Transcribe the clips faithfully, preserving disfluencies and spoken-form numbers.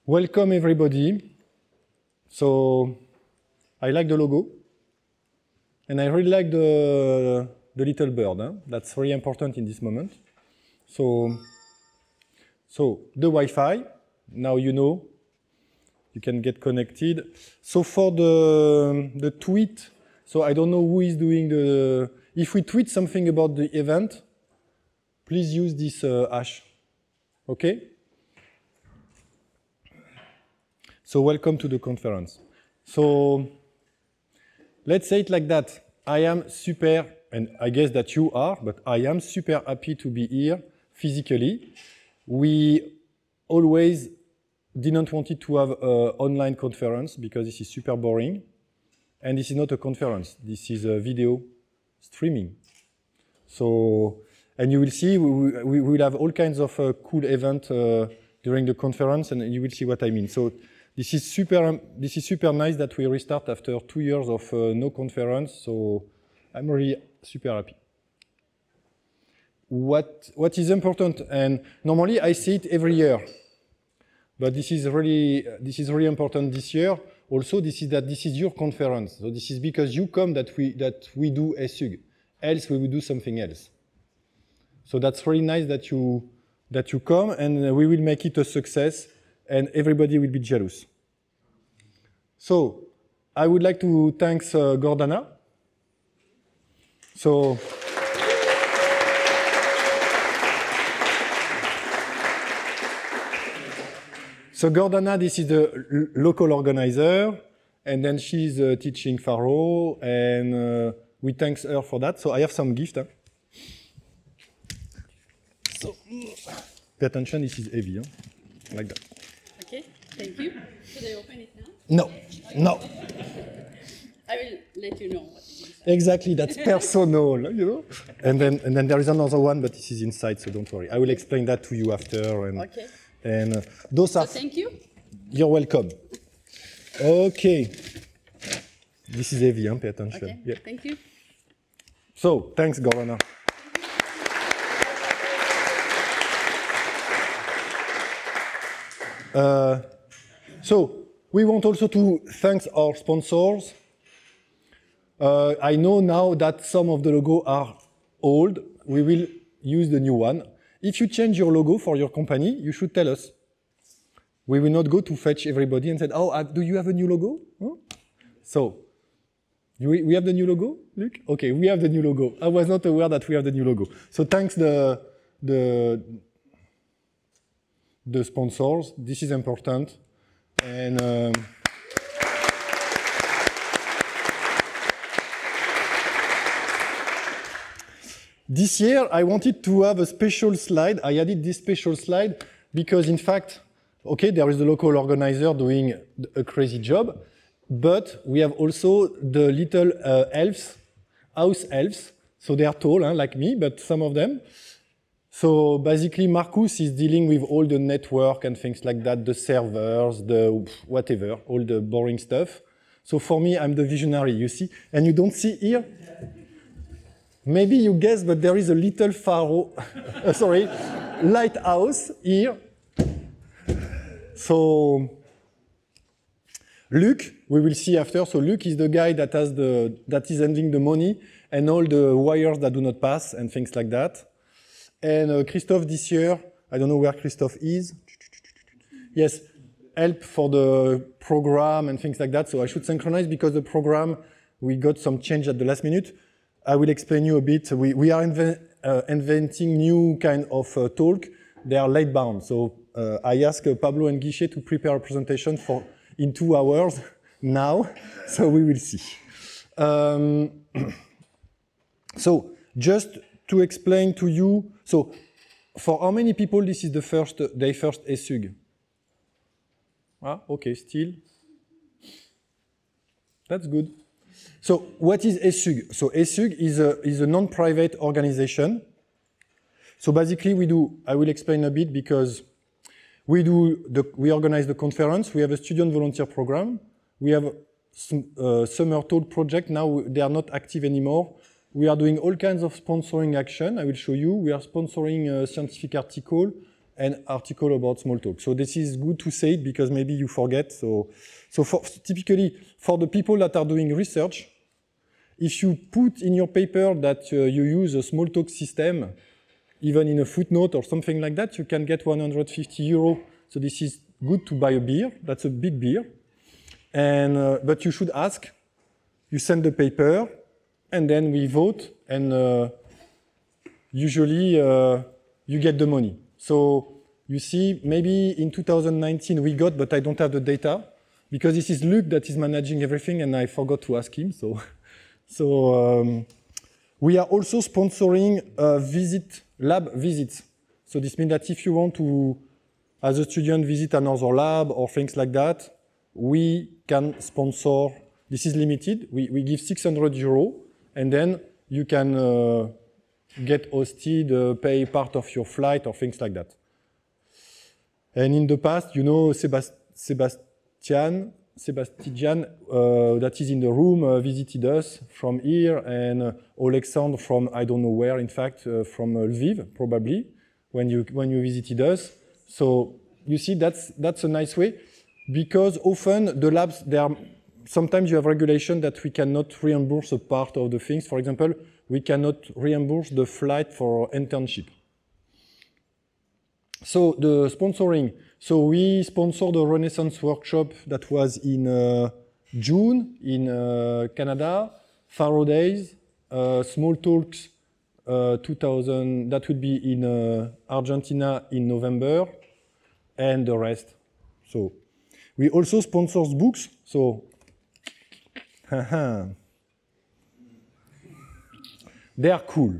welcome everybody. So I like the logo. And I really like the, the little bird. Huh? That's very important in this moment. So, so the Wi-Fi, now you know, you can get connected. So for the, the tweet, so I don't know who is doing the, if we tweet something about the event, please use this uh, hash, okay? So welcome to the conference. So let's say it like that. I am super, and I guess that you are, but I am super happy to be here physically. We always didn't want it to have an online conference because this is super boring. And this is not a conference. This is a video streaming. So, and you will see, we, we will have all kinds of uh, cool events uh, during the conference, and you will see what I mean. So this is super, this is super nice that we restart after two years of uh, no conference. So I'm really super happy. What, what is important, and normally I see it every year, but this is really, this is really important this year. Also, this is that this is your conference. So this is because you come that we, that we do E S U G. Else we will do something else. So that's really nice that you, that you come, and we will make it a success, and everybody will be jealous. So I would like to thank uh, Gordana. So So Gordana, this is the local organizer, and then she's uh, teaching Faro, and uh, we thank her for that. So I have some gift. Huh? So pay attention, this is heavy, huh? Like that. Okay, thank you. Should I open it now? No, no. I will let you know what it is. Exactly, that's personal, you know. And then and then there is another one, but this is inside, so don't worry. I will explain that to you after. And, okay. And uh, those are. So thank you. You're welcome. Okay. This is heavy, huh? Pay attention. Okay. Yeah. Thank you. So thanks, Governor. Uh, so we want also to thank our sponsors. Uh, I know now that some of the logos are old. We will use the new one. If you change your logo for your company, you should tell us. We will not go to fetch everybody and say, oh, uh, do you have a new logo? Huh? So, we, we have the new logo, Luc? Okay, we have the new logo. I was not aware that we have the new logo. So thanks the, the, the sponsors. This is important. And um, this year, I wanted to have a special slide. I added this special slide because, in fact, okay, there is the local organizer doing a crazy job, but we have also the little uh, elves, house elves. So they are tall, hein, like me, but some of them. So basically, Marcus is dealing with all the network and things like that, the servers, the whatever, all the boring stuff. So for me, I'm the visionary, you see? And you don't see here? Maybe you guess, but there is a little Faro, uh, sorry, lighthouse here. So, Luc, we will see after. So Luc is the guy that has the, that is handling the money and all the wires that do not pass and things like that. And uh, Christophe this year, I don't know where Christophe is. Yes, help for the program and things like that. So I should synchronize because the program, we got some change at the last minute. I will explain you a bit. We, we are inve uh, inventing new kind of uh, talk. They are late bound. So uh, I asked uh, Pablo and Guichet to prepare a presentation for in two hours now. So we will see. Um, so just to explain to you. So for how many people this is the first, their first E S U G? Ah, okay, still. That's good. So what is E S U G? So E S U G is a, is a non-private organization. So basically we do, I will explain a bit because we do, the, we organize the conference, we have a student volunteer program, we have a summer talk project, now they are not active anymore. We are doing all kinds of sponsoring action, I will show you. We are sponsoring a scientific article and article about Smalltalk. So this is good to say it because maybe you forget. So, so for, typically, for the people that are doing research, if you put in your paper that uh, you use a Smalltalk system, even in a footnote or something like that, you can get one hundred fifty euro. So this is good to buy a beer. That's a big beer. And, uh, but you should ask. You send the paper, and then we vote, and uh, usually uh, you get the money. So you see, maybe in two thousand nineteen we got, but I don't have the data, because this is Luc that is managing everything, and I forgot to ask him. So, so um, we are also sponsoring a visit, lab visits. So this means that if you want to, as a student, visit another lab or things like that, we can sponsor. This is limited. We, we give six hundred euro, and then you can uh, get hosted, uh, pay part of your flight or things like that. And in the past, you know, Sebast Sebastian, Sebastian uh, that is in the room, uh, visited us from here, and uh, Alexandre from I don't know where, in fact, uh, from uh, Lviv, probably, when you, when you visited us. So you see, that's, that's a nice way, because often the labs, they are, sometimes you have regulation that we cannot reimburse a part of the things. For example, we cannot reimburse the flight for internship. So the sponsoring. So we sponsored a Renaissance workshop that was in uh, June in uh, Canada, Faro Days, uh, Smalltalks uh, two thousand, that would be in uh, Argentina in November, and the rest. So we also sponsor books. So they are cool.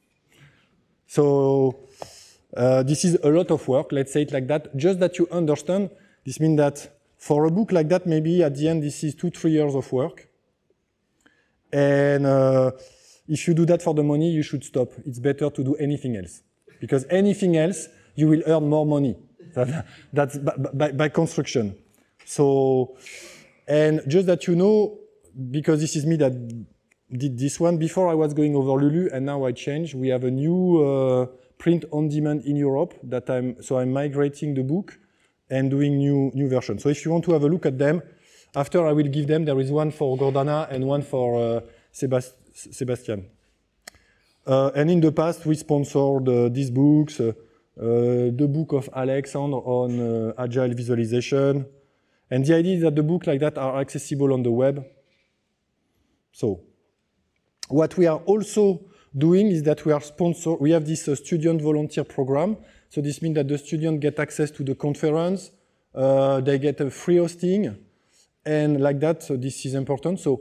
So uh, this is a lot of work, let's say it like that. Just that you understand, this means that for a book like that, maybe at the end this is two, three years of work. And uh, if you do that for the money, you should stop. It's better to do anything else. Because anything else, you will earn more money. That, that's by, by, by construction. So, and just that you know, because this is me that did this one. Before I was going over Lulu, and now I changed. We have a new uh, print on demand in Europe that I'm, so I'm migrating the book and doing new, new versions. So if you want to have a look at them, after I will give them, there is one for Gordana and one for uh, Sebast Sebastian. Uh, and in the past, we sponsored uh, these books, uh, uh, the book of Alexandre on uh, agile visualization. And the idea is that the books like that are accessible on the web. So what we are also doing is that we are sponsor. We have this uh, student volunteer program. So this means that the students get access to the conference. Uh, they get a free hosting. And like that, so this is important. So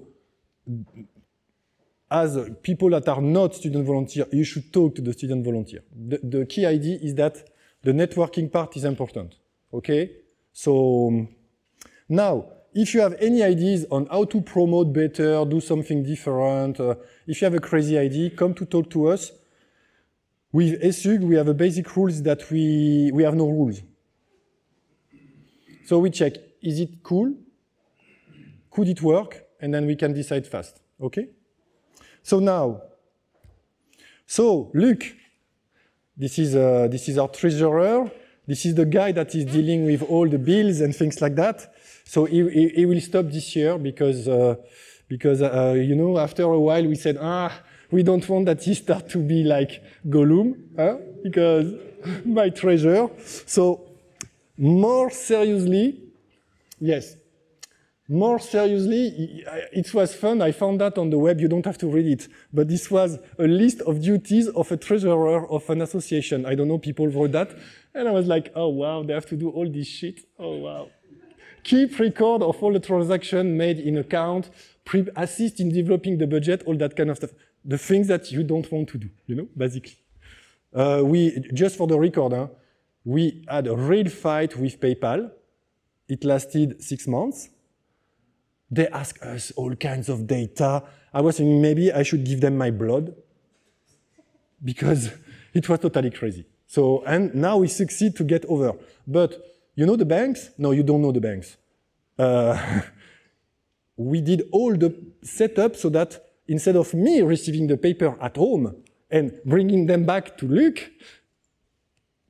as people that are not student volunteer, you should talk to the student volunteer. The, the key idea is that the networking part is important. Okay? So now, if you have any ideas on how to promote better, do something different, uh, if you have a crazy idea, come to talk to us. With E S U G, we have a basic rules that we, we have no rules. So we check, is it cool? Could it work? And then we can decide fast, okay? So now, so Luc, this is, uh, this is our treasurer. This is the guy that is dealing with all the bills and things like that. So he, he, he will stop this year because, uh, because uh, you know, after a while we said, ah, we don't want that he start to be like Gollum, huh? Because my treasure. So more seriously, yes, more seriously, it was fun. I found that on the web. You don't have to read it. But this was a list of duties of a treasurer of an association. I don't know, people wrote that. And I was like, oh, wow, they have to do all this shit. Oh, wow. Keep record of all the transactions made in account, pre assist in developing the budget, all that kind of stuff. The things that you don't want to do, you know, basically. Uh, we, just for the record, huh, we had a real fight with PayPal. It lasted six months. They asked us all kinds of data. I was thinking maybe I should give them my blood because it was totally crazy. So, and now we succeed to get over. But you know the banks? No, you don't know the banks. Uh, we did all the setup so that instead of me receiving the paper at home and bringing them back to Luc,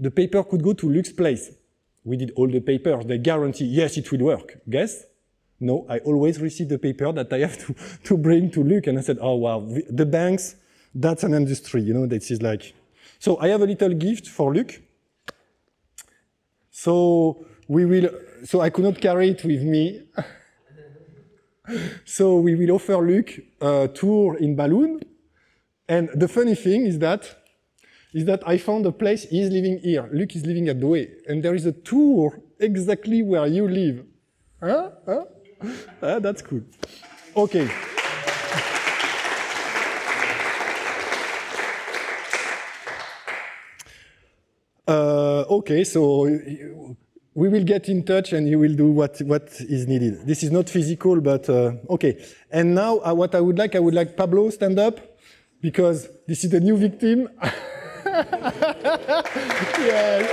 the paper could go to Luke's place. We did all the papers. They guarantee, yes, it will work. Guess? No, I always receive the paper that I have to, to bring to Luke. And I said, oh, wow, the banks, that's an industry, you know, this is like... So I have a little gift for Luke. So we will, so I could not carry it with me. So we will offer Luke a tour in Balloon. And the funny thing is that, is that I found a place, he's living here, Luke is living at Douai, and there is a tour exactly where you live. Huh? Huh? Ah, that's cool. Okay. Uh, okay, so we will get in touch and you will do what, what is needed. This is not physical, but uh, okay. And now uh, what I would like, I would like Pablo stand up, because this is the new victim. Yes.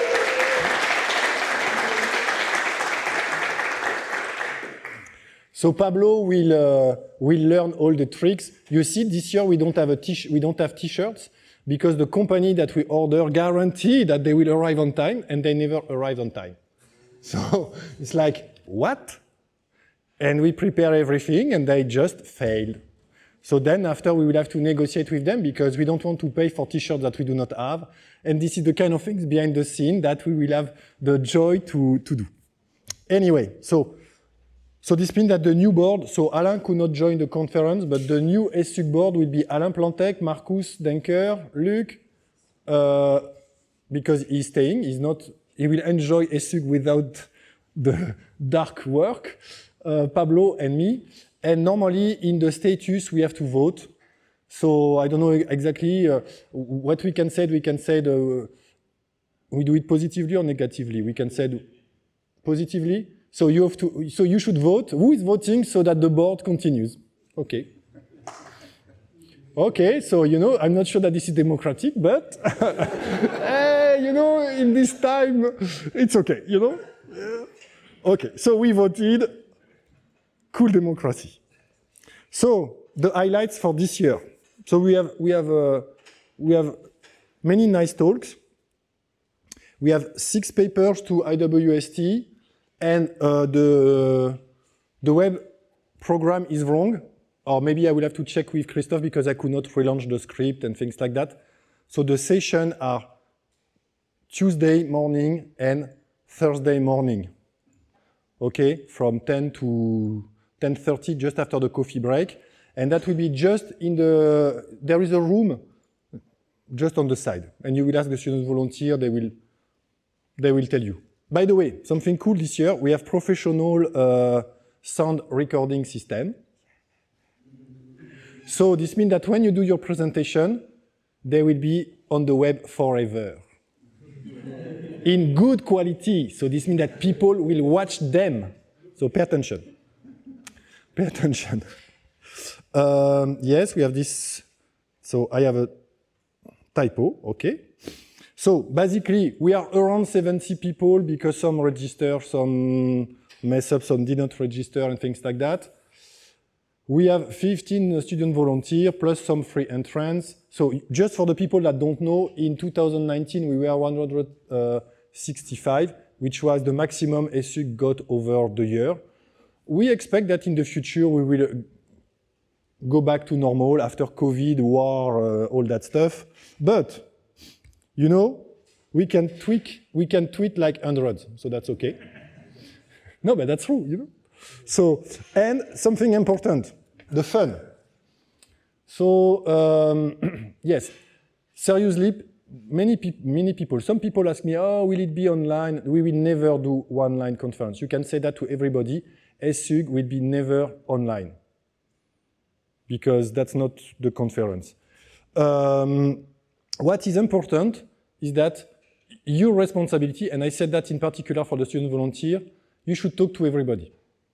So Pablo will uh, will learn all the tricks. You see, this year we don't have a t we don't have t-shirts because the company that we order guarantee that they will arrive on time, and they never arrive on time. So it's like, what? And we prepare everything, and they just failed. So then after we will have to negotiate with them because we don't want to pay for t-shirts that we do not have. And this is the kind of things behind the scene that we will have the joy to, to do. Anyway, so, so this means that the new board, so Alain could not join the conference, but the new S U G board will be Alain Plantec, Marcus Denker, Luc, uh, because he's staying, he's not, he will enjoy S U G without the dark work, uh, Pablo and me. And normally in the status we have to vote. So I don't know exactly uh, what we can say. We can say the, we do it positively or negatively. We can say positively. So you have to. So you should vote. Who is voting so that the board continues? Okay. Okay. So you know, I'm not sure that this is democratic, but hey, you know, in this time, it's okay. You know. Okay. So we voted. Cool democracy. So the highlights for this year. So we have we have uh, we have many nice talks. We have six papers to I W S T, and uh, the the web program is wrong, or maybe I will have to check with Christophe because I could not relaunch the script and things like that. So the sessions are Tuesday morning and Thursday morning. Okay, from ten to ten thirty, just after the coffee break. And that will be just in the, there is a room just on the side. And you will ask the student volunteer, they will, they will tell you. By the way, something cool this year, we have professional uh, sound recording system. So this means that when you do your presentation, they will be on the web forever. In good quality. So this means that people will watch them. So pay attention. Pay attention. Um, yes, we have this. So I have a typo, okay. So basically, we are around seventy people because some register, some mess up, some did not register and things like that. We have fifteen student volunteers plus some free entrants. So just for the people that don't know, in two thousand nineteen, we were one hundred sixty-five, which was the maximum S U G got over the year. We expect that in the future, we will go back to normal after COVID, war, uh, all that stuff. But, you know, we can tweak, we can tweet like hundreds, so that's okay. No, but that's true, you know. So, and something important, the fun. So, um, yes, seriously, many, pe many people, some people ask me, oh, will it be online? We will never do one-line conference. You can say that to everybody. S U G will be never online because that's not the conference. Um, what is important is that your responsibility, and I said that in particular for the student volunteer, you should talk to everybody.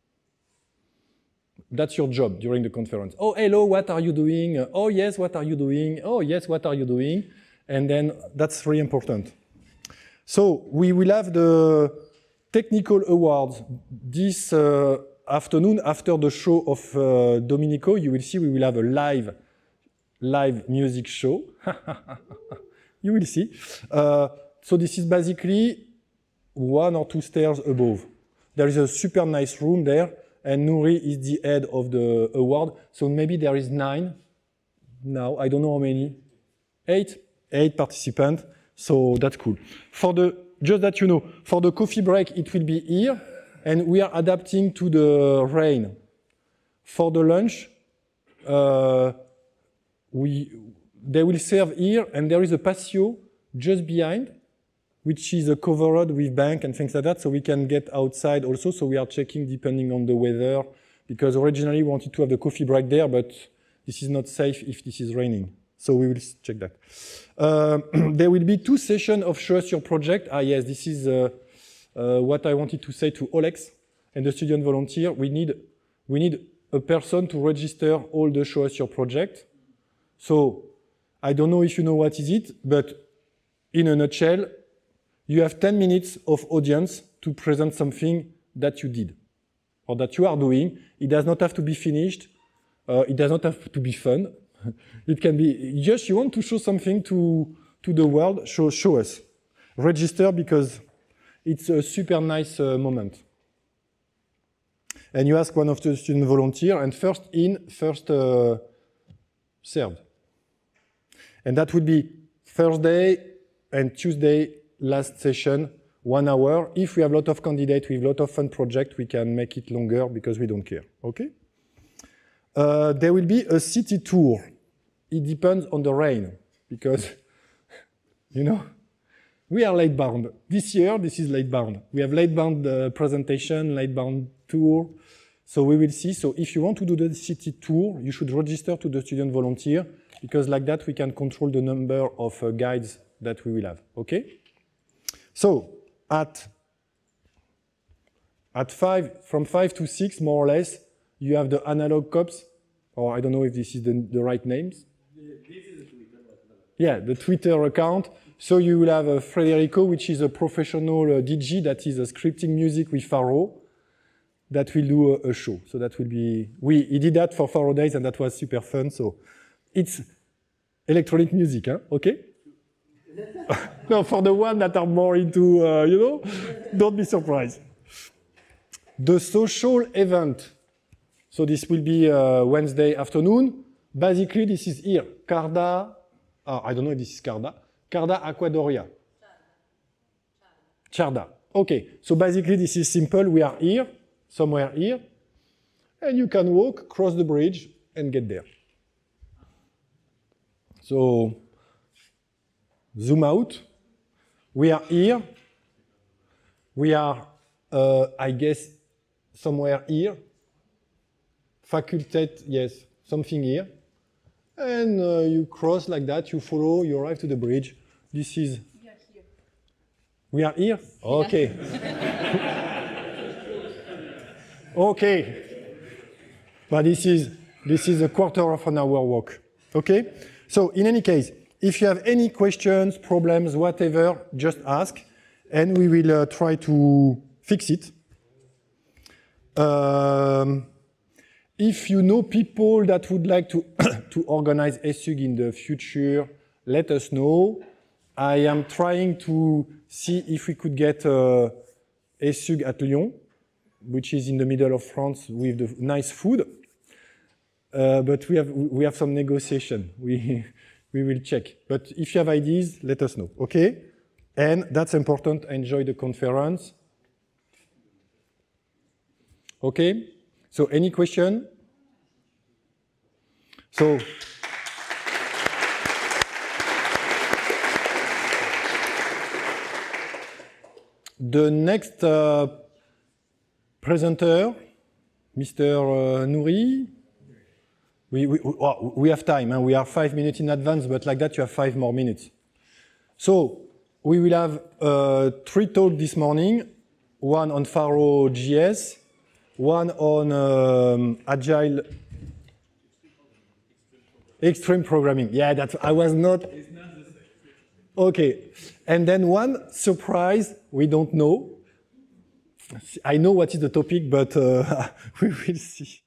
That's your job during the conference. Oh, hello, what are you doing? Oh, yes, what are you doing? Oh, yes, what are you doing? And then that's really important. So we will have the technical awards this uh, afternoon after the show of uh, Domenico. You will see we will have a live, live music show. You will see. Uh, so this is basically one or two stairs above. There is a super nice room there, and Nouri is the head of the award. So maybe there is nine now. I don't know how many. Eight? Eight participants. So that's cool. For the, just that you know, for the coffee break, it will be here, and we are adapting to the rain. For the lunch, uh, we, they will serve here, and there is a patio just behind, which is uh, covered with bank and things like that, so we can get outside also. So we are checking depending on the weather, because originally we wanted to have the coffee break there, but this is not safe if this is raining. So we will check that. Uh, there will be two sessions of Show Us Your Project. Ah yes, this is uh, uh, what I wanted to say to Olex and the student volunteer. We need, we need a person to register all the Show Us Your Project. So I don't know if you know what is it, but in a nutshell, you have ten minutes of audience to present something that you did or that you are doing. It does not have to be finished. Uh, it does not have to be fun. It can be just you want to show something to, to the world, show, show us. Register because it's a super nice uh, moment. And you ask one of the student volunteers, and first in, first uh, served. And that would be Thursday and Tuesday last session, one hour. If we have a lot of candidates with a lot of fun projects, we can make it longer because we don't care, okay? Uh, there will be a city tour. It depends on the rain, because, you know, we are late bound. This year, this is late bound. We have late bound uh, presentation, late bound tour. So we will see. So if you want to do the city tour, you should register to the student volunteer, because like that we can control the number of uh, guides that we will have, okay? So at, at five, from five to six, more or less, you have the analog cops, or I don't know if this is the, the right names. This is a Twitter. Yeah, the Twitter account. So you will have uh, Federico, which is a professional uh, D J that is uh, scripting music with Faro, that will do a, a show. So that will be, we, he did that for Faro Days and that was super fun. So it's electronic music, huh? Okay? No, for the ones that are more into, uh, you know, don't be surprised. The social event. So this will be uh, Wednesday afternoon. Basically, this is here. Carda, oh, I don't know if this is Carda. Carda Aquadoria. Charda. Okay, so basically this is simple. We are here, somewhere here. And you can walk, cross the bridge, and get there. So, zoom out. We are here. We are, uh, I guess, somewhere here. Facultate, yes, something here. And uh, you cross like that, you follow, you arrive to the bridge. This is... We are here. We are here? Okay. Okay. But this is, this is a quarter of an hour walk. Okay? So in any case, if you have any questions, problems, whatever, just ask, and we will uh, try to fix it. Um, If you know people that would like to, to organize E S U G in the future, let us know. I am trying to see if we could get uh, E S U G at Lyon, which is in the middle of France with the nice food. Uh, but we have, we have some negotiation. We, we will check. But if you have ideas, let us know, okay? And that's important, enjoy the conference. Okay? So any question? So, the next uh, presenter, Mister Uh, Nouri, we, we, oh, we have time, and we are five minutes in advance, but like that you have five more minutes. So, we will have uh, three talks this morning, one on Faro J S, one on um, Agile Extreme Programming. Yeah, that's, I was not. It's not the same. Okay. And then one surprise, we don't know. I know what is the topic, but uh, we will see.